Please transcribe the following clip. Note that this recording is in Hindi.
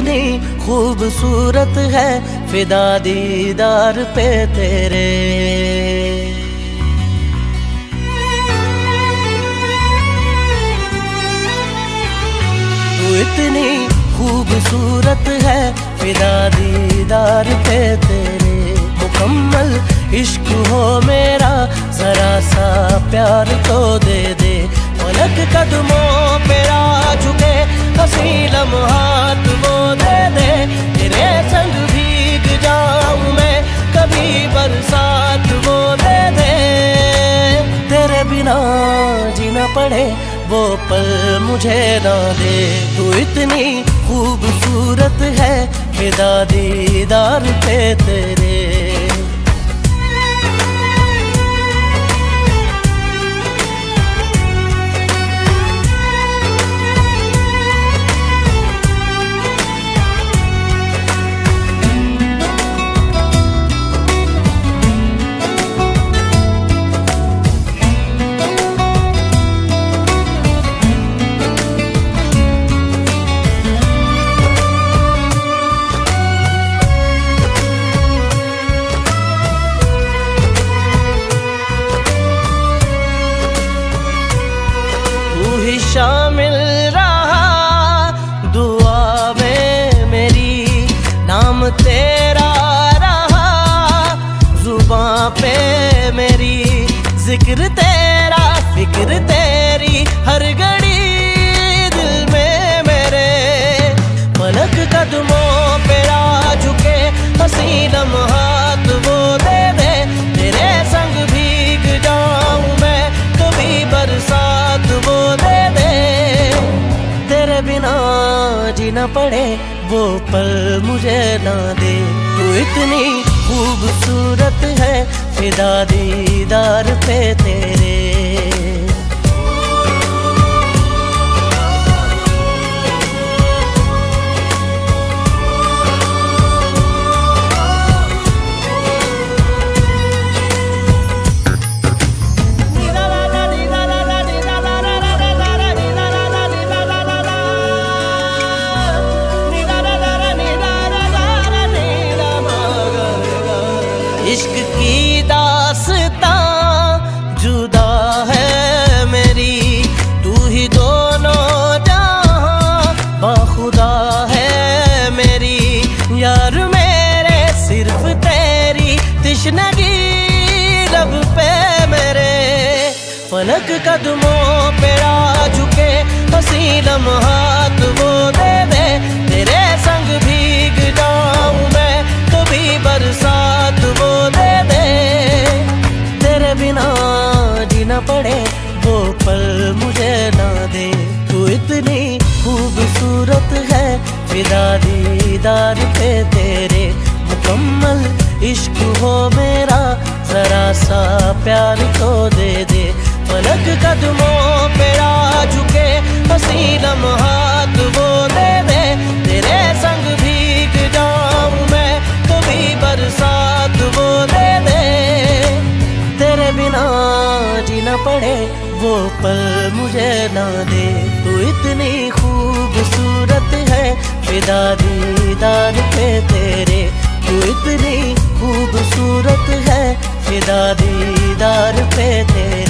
इतनी खूबसूरत है फिदा दीदार पे तेरे। तू इतनी खूबसूरत है फिदा दीदार पे तेरे। मुकम्मल इश्क हो मेरा जरा सा प्यार तो दे दे। पलक कदमों पे आ झुके हंसी लम्हात वो दे दे। तेरे संग भीग जाऊं मैं कभी बरसात वो दे दे। तेरे बिना जीना पड़े वो पल मुझे ना दे। तू इतनी खूबसूरत है फिदा दीदार पे तेरे। शामिल रहा दुआ में मेरी, नाम तेरा रहा जुबां पे मेरी। जिक्र तेरा फिक्र तेरी हर घड़ी दिल में मेरे। पलक कदमों पे आ झुके हंसी लम्हात वो दे दे। तेरे संग भीग जाऊं मैं कभी बरसात वो दे दे। तेरे बिना जीना पड़े वो पल मुझे ना दे। तू इतनी खूबसूरत है फिदा दीदार पे तेरे। इश्क की दास्तां जुदा है मेरी। तू ही दोनों जहां बाखुदा है मेरी। यार मेरे सिर्फ तेरी तिश्नगी लब पे मेरे। फलक कदमों पे आ झुके हंसी लम्हात वो दे दे। तेरे संग भीग जाऊं मैं कभी बरसात वो दे दे। तेरे बिना जीना पड़े वो पल मुझे ना दे। तू इतनी खूबसूरत है फिदा दीदार पे तेरे। मुकम्मल इश्क हो मेरा जरा सा प्यार तो दे दे। पलक कदमों पे आ झुके हंसी लम्हात वो दे दे। तेरे संग भीग जाऊं मैं कभी बरसात वो दे दे। तेरे बिना जीना पड़े वो पल मुझे ना दे। तू इतनी खूबसूरत है फिदा दीदार पे तेरे। तू इतनी खूबसूरत है फिदा दीदार पे तेरे।